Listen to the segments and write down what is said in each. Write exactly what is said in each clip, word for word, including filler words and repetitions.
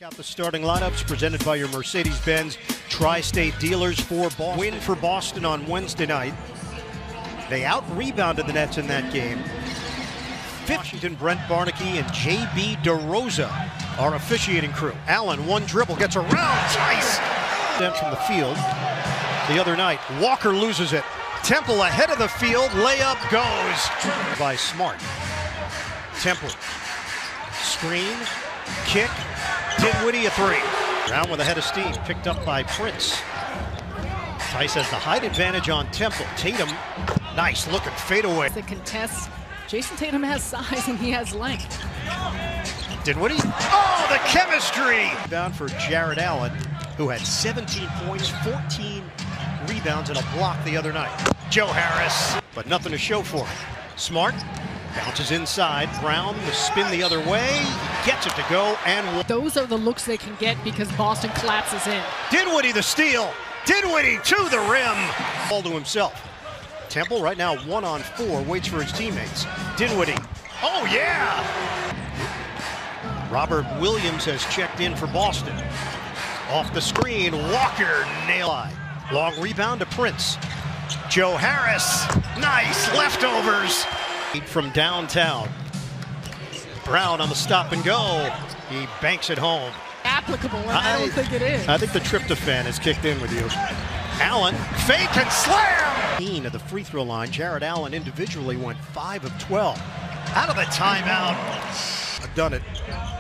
Check out the starting lineups presented by your Mercedes-Benz Tri-State dealers for Boston. Win for Boston on Wednesday night. They out-rebounded the Nets in that game. Washington, Brent Barnaky and J B DeRosa, our officiating crew. Allen, one dribble, gets around Tice. Them from the field. The other night, Walker loses it. Temple ahead of the field, layup goes by Smart. Temple, screen, kick, Dinwiddie a three. Brown with a head of steam, picked up by Prince. Tice has the height advantage on Temple. Tatum, nice looking fadeaway. The contest, Jason Tatum has size and he has length. Dinwiddie, oh, the chemistry! Down for Jarrett Allen, who had seventeen points, fourteen rebounds and a block the other night. Joe Harris, but nothing to show for it. Smart bounces inside. Brown, the spin the other way, gets it to go, and those are the looks they can get because Boston collapses in. Dinwiddie the steal. Dinwiddie to the rim. All to himself. Temple right now one on four, waits for his teammates. Dinwiddie, oh yeah! Robert Williams has checked in for Boston. Off the screen, Walker nail. Long rebound to Prince. Joe Harris, nice leftovers. From downtown. Brown on the stop and go. He banks it home. Applicable, and I, I don't think it is. I think the tryptophan has kicked in with you. Allen, fake and slam! Of the free throw line, Jarrett Allen individually went five of twelve. Out of the timeout. I've done it.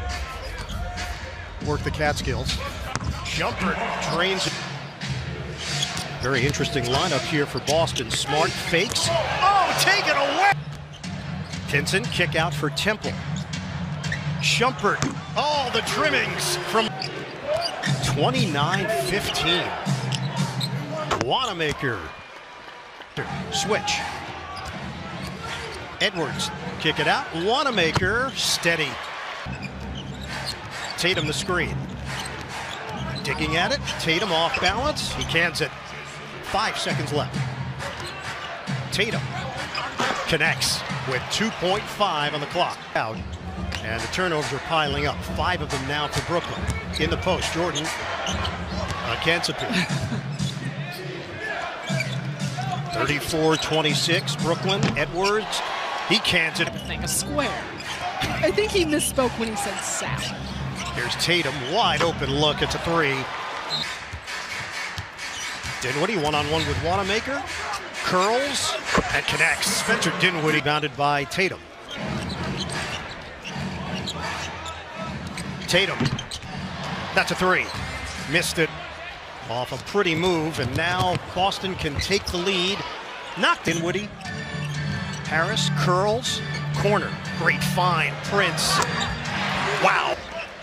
Work the Catskills. Jumper drains it. Very interesting lineup here for Boston. Smart fakes. Oh, take it away! Pinson, kick out for Temple. Shumpert, all the trimmings from twenty-nine fifteen. Wanamaker, switch. Edwards, kick it out. Wanamaker, steady. Tatum the screen. Digging at it, Tatum off balance. He cans it. Five seconds left. Tatum connects with two point five on the clock. Out, and the turnovers are piling up. Five of them now for Brooklyn. In the post, Jordan uh, Kancipur. thirty-four twenty-six, Brooklyn. Edwards, he cans it. Thing, a square. I think he misspoke when he said sack. Here's Tatum, wide open look. It's a three. Dinwiddie one-on-one with Wanamaker. Curls and connects. Spencer Dinwiddie bounded by Tatum. Tatum, that's a three. Missed it off a pretty move, and now Boston can take the lead. Knocked Dinwiddie. Harris curls, corner. Great find, Prince. Wow.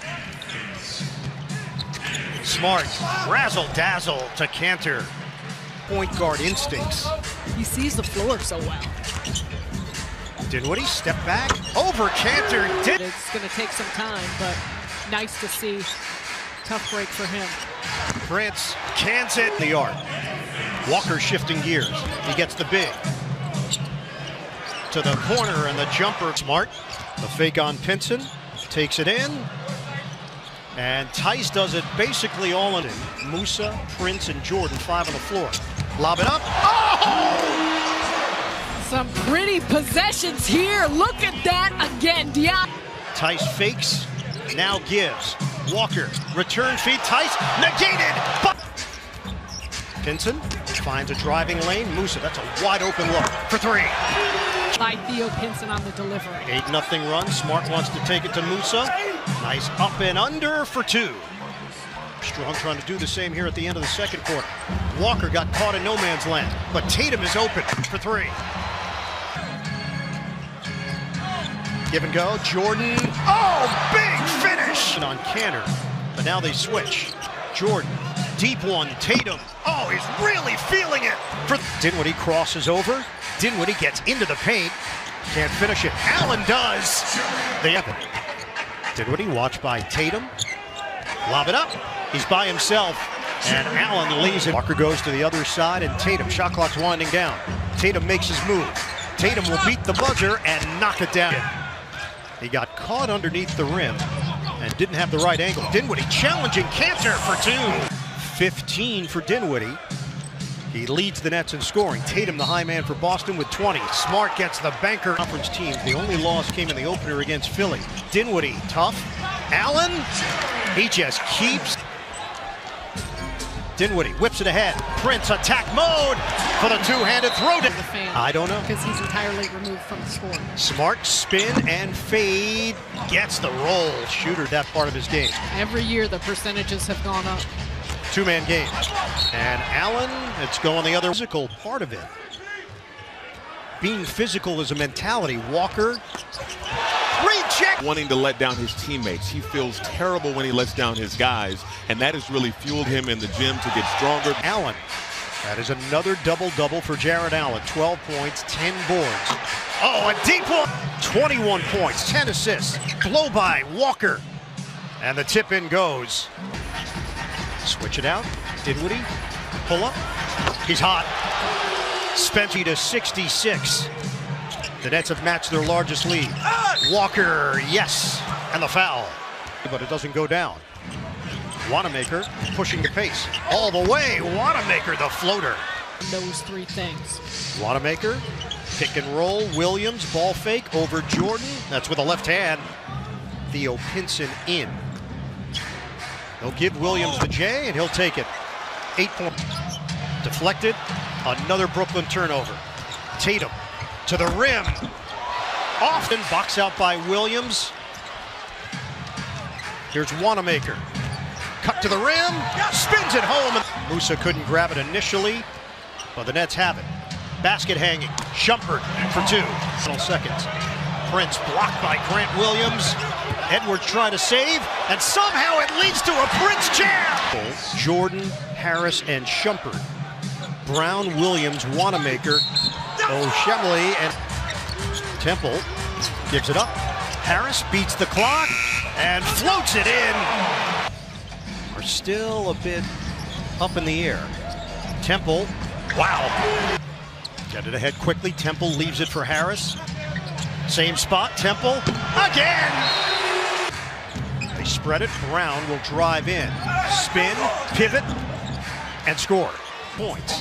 Smart, razzle-dazzle to Cantor. Point guard instincts. He sees the floor so well. Dinwiddie, step back, over Cantor. Din it's going to take some time, but nice to see. Tough break for him. Prince cans it. The arc. Walker shifting gears. He gets the big. To the corner and the jumper. Smart. The fake on Pinson. Takes it in. And Tice does it basically all in. Musa, Prince, and Jordan, five on the floor. Lob it up. Oh! Some pretty possessions here. Look at that again. Dion. Tice fakes, now gives. Walker, return feed. Tice, negated. But Pinson finds a driving lane. Musa, that's a wide open look for three. By Theo Pinson on the delivery. eight nothing run. Smart wants to take it to Musa. Nice up and under for two. Strong trying to do the same here at the end of the second quarter. Walker got caught in no man's land, but Tatum is open for three. Give and go. Jordan. Oh, big finish on Cantor. But now they switch. Jordan. Deep one. Tatum. Oh, he's really feeling it. For Dinwiddie crosses over. Dinwiddie gets into the paint. Can't finish it. Allen does. They have it. Dinwiddie watched by Tatum. Lob it up. He's by himself. And Allen leaves it. Walker goes to the other side, and Tatum. Shot clock's winding down. Tatum makes his move. Tatum will beat the buzzer and knock it down. He got caught underneath the rim, and and didn't have the right angle. Dinwiddie challenging Kanter for two. fifteen for Dinwiddie. He leads the Nets in scoring. Tatum, the high man for Boston, with twenty. Smart gets the banker. Conference teams. The only loss came in the opener against Philly. Dinwiddie, tough. Allen, he just keeps. Dinwiddie whips it ahead. Prince attack mode for the two-handed throw. The fan, I don't know. Because he's entirely removed from the score. Smart spin and fade. Gets the roll. Shooter, that part of his game. Every year the percentages have gone up. Two-man game. And Allen, it's going the other physical part of it. Being physical is a mentality. Walker, recheck. Wanting to let down his teammates. He feels terrible when he lets down his guys, and that has really fueled him in the gym to get stronger. Allen, that is another double-double for Jarrett Allen. twelve points, ten boards. Oh, a deep one. twenty-one points, ten assists. Blow by Walker. And the tip in goes. Switch it out. Dinwiddie, pull up. He's hot. Spencer to sixty-six. The Nets have matched their largest lead. Walker, yes, and the foul. But it doesn't go down. Wanamaker pushing the pace all the way. Wanamaker, the floater. Those three things. Wanamaker, pick and roll. Williams, ball fake over Jordan. That's with a left hand. Theo Pinson in. They'll give Williams the J, and he'll take it. Eight points. Deflected. Another Brooklyn turnover. Tatum to the rim. Often box out by Williams. Here's Wanamaker. Cut to the rim. Spins it home. Musa couldn't grab it initially, but the Nets have it. Basket hanging. Shumpert for two. Final seconds. Prince blocked by Grant Williams. Edwards trying to save, and somehow it leads to a Prince jam. Jordan, Harris, and Shumpert. Brown, Williams, Wanamaker, Oshemley, and Temple gives it up. Harris beats the clock and floats it in. Are still a bit up in the air. Temple, wow. Get it ahead quickly. Temple leaves it for Harris. Same spot, Temple, again. They spread it. Brown will drive in. Spin, pivot, and score. Points.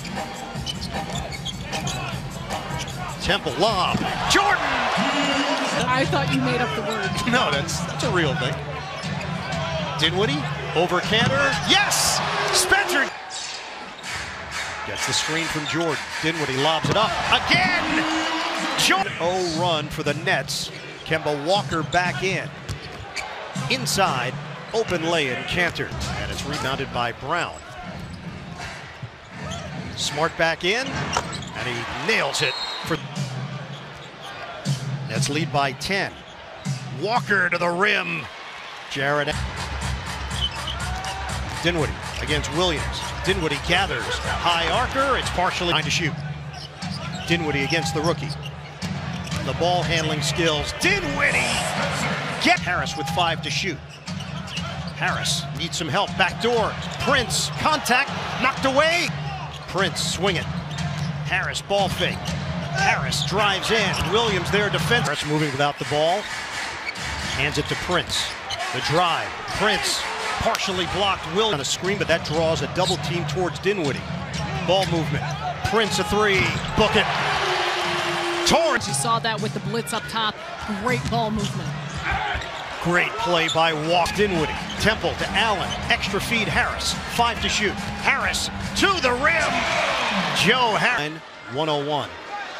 Temple lob. Jordan! I thought you made up the word. No, that's that's a real thing. Dinwiddie over Kanter. Yes! Spencer gets the screen from Jordan. Dinwiddie lobs it up again. Jordan. Oh, run for the Nets. Kemba Walker back in. Inside, open lay-in, Kanter, and it's rebounded by Brown. Smart back in, and he nails it for. Nets lead by ten. Walker to the rim. Jarrett. Dinwiddie against Williams. Dinwiddie gathers. High arcer. It's partially trying to shoot. Dinwiddie against the rookie. The ball handling skills. Dinwiddie. Get Harris with five to shoot. Harris needs some help. Back door. Prince. Contact. Knocked away. Prince swinging. Harris ball fake. Harris drives in. Williams there defense. Harris moving without the ball. Hands it to Prince. The drive. Prince partially blocked. Will on a screen, but that draws a double team towards Dinwiddie. Ball movement. Prince a three. Book it. Torrance. You saw that with the blitz up top. Great ball movement. Great play by Walk. Dinwiddie. Temple to Allen. Extra feed Harris. Five to shoot. Harris to the rim. Joe Harris. one oh one.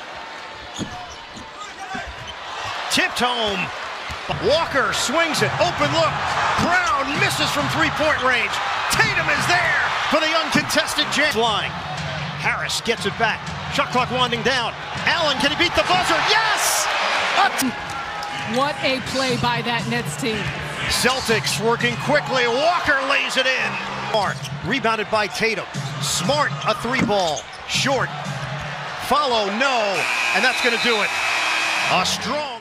Tipped home. Walker swings it. Open look. Brown misses from three-point range. Tatum is there for the uncontested jam. Flying. Harris gets it back. Shot clock winding down. Allen, can he beat the buzzer? Yes! Up. What a play by that Nets team. Celtics working quickly. Walker lays it in. Smart. Rebounded by Tatum. Smart, a three ball. Short. Follow, no. And that's going to do it. A strong.